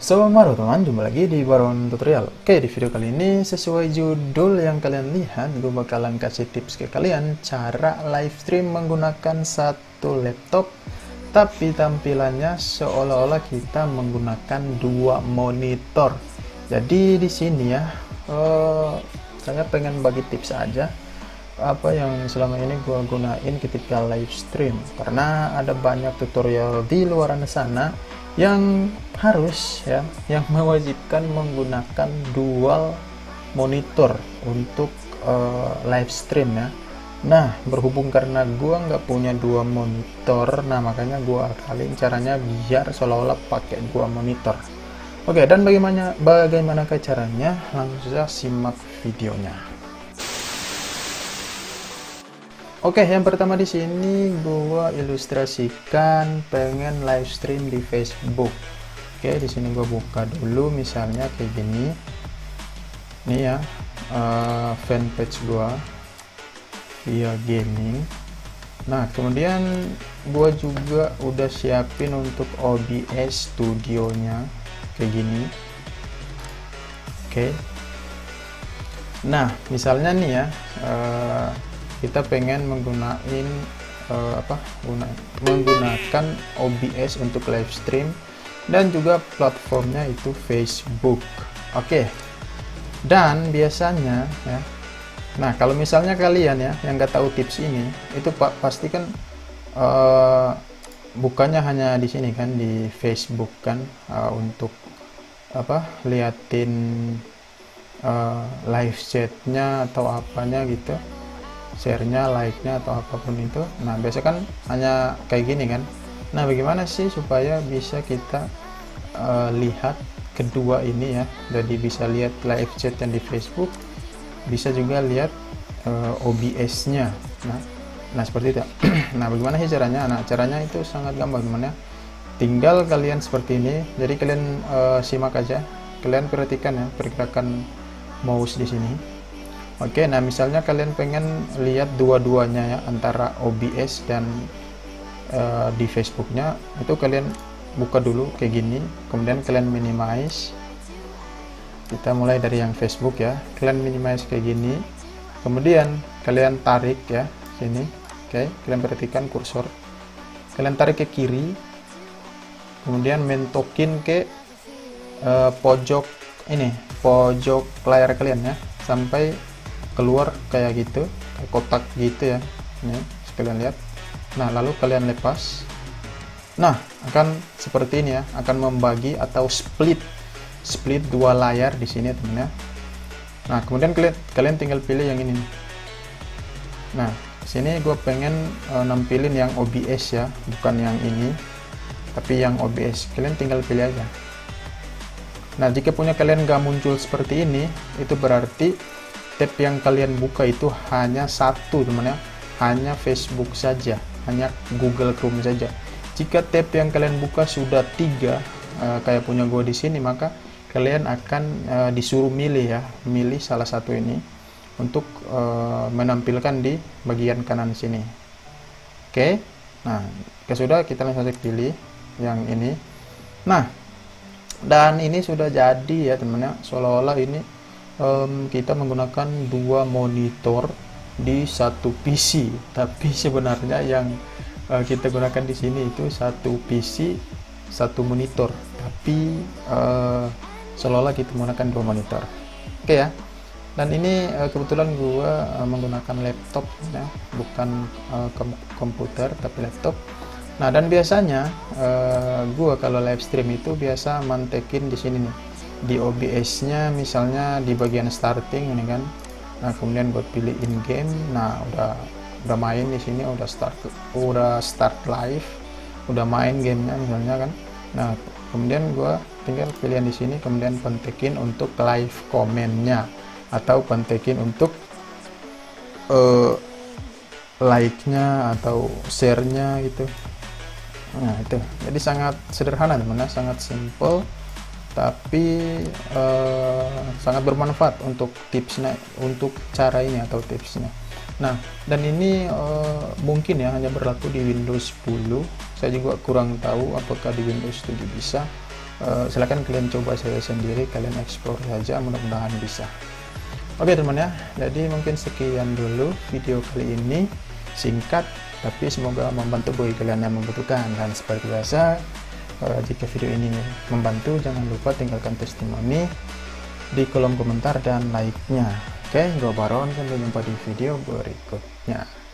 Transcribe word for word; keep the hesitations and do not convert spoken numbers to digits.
Sobat Maru teman, jumpa lagi di Baron Tutorial. Oke, di video kali ini sesuai judul yang kalian lihat, gue bakalan kasih tips ke kalian cara live stream menggunakan satu laptop, tapi tampilannya seolah-olah kita menggunakan dua monitor. Jadi di sini ya, eh, saya pengen bagi tips aja apa yang selama ini gue gunain ketika live stream, karena ada banyak tutorial di luar sana yang harus ya yang mewajibkan menggunakan dual monitor untuk uh, live stream ya. Nah, berhubung karena gua nggak punya dua monitor, nah makanya gua akalin caranya biar seolah-olah pakai dua monitor. Oke, dan bagaimana bagaimana caranya, langsung saja simak videonya. Oke, yang pertama di sini gua ilustrasikan pengen live stream di Facebook. Oke, di sini gua buka dulu misalnya kayak gini. Nih ya, uh, fanpage gua via gaming. Nah, kemudian gua juga udah siapin untuk O B S studionya kayak gini. Oke. Nah, misalnya nih ya, uh, kita pengen menggunakan uh, apa guna, menggunakan O B S untuk live stream dan juga platformnya itu Facebook. Oke, dan biasanya ya, nah kalau misalnya kalian ya yang nggak tahu tips ini, itu pak pasti kan uh, bukannya hanya di sini kan, di Facebook kan, uh, untuk apa liatin uh, live chatnya atau apanya gitu, share-nya, like-nya atau apapun itu. Nah, biasa kan hanya kayak gini kan. Nah, bagaimana sih supaya bisa kita uh, lihat kedua ini ya? Jadi bisa lihat live chat yang di Facebook, bisa juga lihat uh, O B S-nya. Nah, nah seperti itu. Nah, bagaimana sih caranya? Nah, caranya itu sangat gampang teman ya. Tinggal kalian seperti ini. Jadi kalian uh, simak aja. Kalian perhatikan ya pergerakan mouse di sini. Oke, nah misalnya kalian pengen lihat dua-duanya ya, antara O B S dan uh, di Facebooknya, itu kalian buka dulu kayak gini, kemudian kalian minimize. Kita mulai dari yang Facebook ya, kalian minimize kayak gini, kemudian kalian tarik ya sini. Oke, kalian perhatikan kursor, kalian tarik ke kiri, kemudian mentokin ke uh, pojok ini, pojok layar kalian ya, sampai keluar kayak gitu, kayak kotak gitu ya. Nih, kalian lihat. Nah, lalu kalian lepas. Nah, akan seperti ini ya, akan membagi atau split split dua layar di sini teman ya. Nah, kemudian kalian kalian tinggal pilih yang ini. Nah, sini gue pengen uh, nampilin yang O B S ya, bukan yang ini, tapi yang O B S. Kalian tinggal pilih aja. Nah, jika punya kalian nggak muncul seperti ini, itu berarti tab yang kalian buka itu hanya satu teman ya, hanya Facebook saja, hanya Google Chrome saja. Jika tab yang kalian buka sudah tiga, uh, kayak punya gue di sini, maka kalian akan uh, disuruh milih ya, milih salah satu ini untuk uh, menampilkan di bagian kanan sini. Oke, nah jika sudah, kita langsung saja pilih yang ini. Nah, dan ini sudah jadi ya teman ya, seolah-olah ini Um, kita menggunakan dua monitor di satu P C, tapi sebenarnya yang uh, kita gunakan di sini itu satu P C, satu monitor, tapi uh, seolah-olah kita menggunakan dua monitor. Oke ya. Dan ini uh, kebetulan gua uh, menggunakan laptop ya, bukan uh, kom komputer tapi laptop. Nah, dan biasanya uh, gua kalau live stream itu biasa mantekin di sini nih, di O B S-nya, misalnya di bagian starting ini kan. Nah, kemudian gue pilih in game. Nah, udah udah main di sini, udah start udah start live, udah main gamenya misalnya kan. Nah, kemudian gue tinggal pilihan di sini, kemudian pentekin untuk live komennya atau pentekin untuk uh, like-nya atau share-nya gitu. Nah, itu jadi sangat sederhana teman-teman, sangat simple, tapi uh, sangat bermanfaat untuk tipsnya, untuk cara ini atau tipsnya. Nah, dan ini uh, mungkin ya hanya berlaku di Windows sepuluh. Saya juga kurang tahu apakah di Windows tujuh bisa. uh, silahkan kalian coba saya sendiri, kalian explore saja, mudah-mudahan bisa. Oke teman ya, jadi mungkin sekian dulu video kali ini, singkat tapi semoga membantu bagi kalian yang membutuhkan. Dan seperti biasa, uh, jika video ini membantu, jangan lupa tinggalkan testimoni di kolom komentar dan like-nya. Oke, gue Baron, sampai jumpa di video berikutnya.